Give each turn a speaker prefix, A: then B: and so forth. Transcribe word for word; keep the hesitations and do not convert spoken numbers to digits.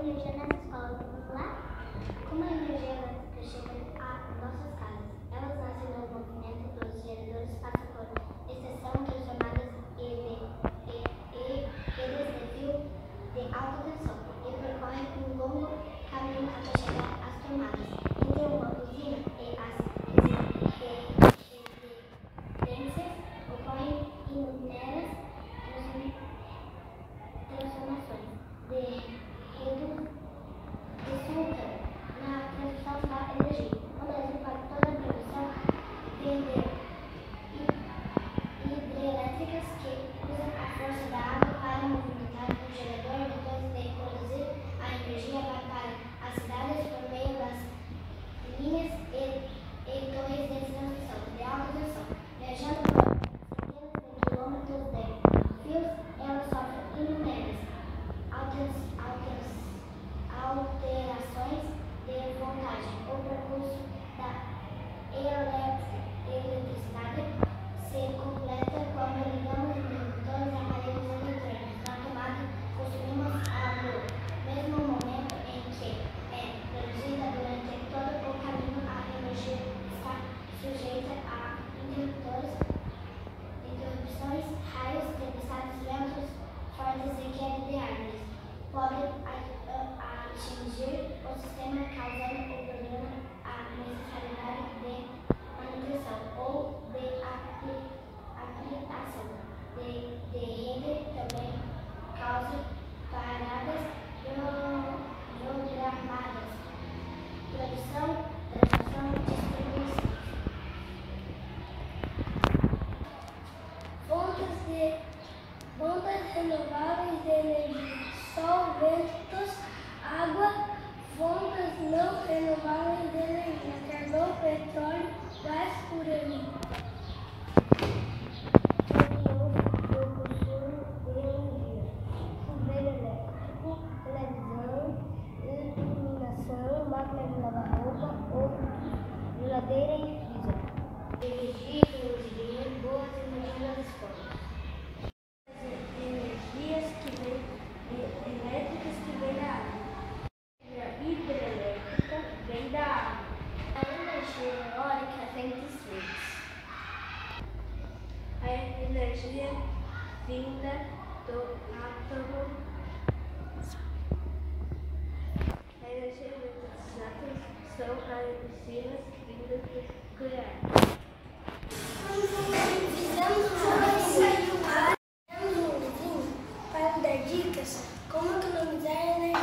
A: energia nas escolas. Vamos lá? Como a energia elétrica chega a nossas casas? Elas nascem no movimento dos geradores, passam por exceção, transformadas e, de, e, e redes de fio de alta tensão e percorrem um longo caminho até chegar às tomadas. Entre uma usina e as residências ocorrem inúmeras transformações de redes resultam na produção da energia. Um exemplo para toda a produção de hidrelétricas que usam a força da água para movimentar o gerador depois de produzir a energia vai para as cidades por meio das linhas e, e torres de transmissão de alta tensão. Viajando por centenas de quilômetros de fios, elas sofrem inúmeras alterações de voltagem. O percurso da eletricidade se completa quando ligamos interruptores a aparelhos eletrônicos. Na tomada, consumimos a luz. Mesmo no momento em que é produzida, durante todo o caminho, a energia está sujeita a interruptores, interrupções, raios, tempestades, ventos fortes e queda de árvores. Podem atingir o sistema, causando o problema a necessidade de manutenção ou de aplicação de, de rede. Também causa paradas programadas, produção, transmissão e distribuição. Fontes de fontes renováveis de energia: sol, ventos, água. Fontes não renováveis de energia: carvão, petróleo, gás, urânio. Reunião do consumo de energia: chuveiro elétrico, televisão, iluminação, máquina de lavar roupa, ou geladeira e freezer. Energia que nos guia, boas energias nas escolas. Energias que vêm elétricas que vêm da água. Hidrelétrica vem da água. A energia eólica vem dos ventos. A energia vinda do átomo. A energia vinda dos átomos são as energias vindas do nuclear. Para dar dicas como economizar energia.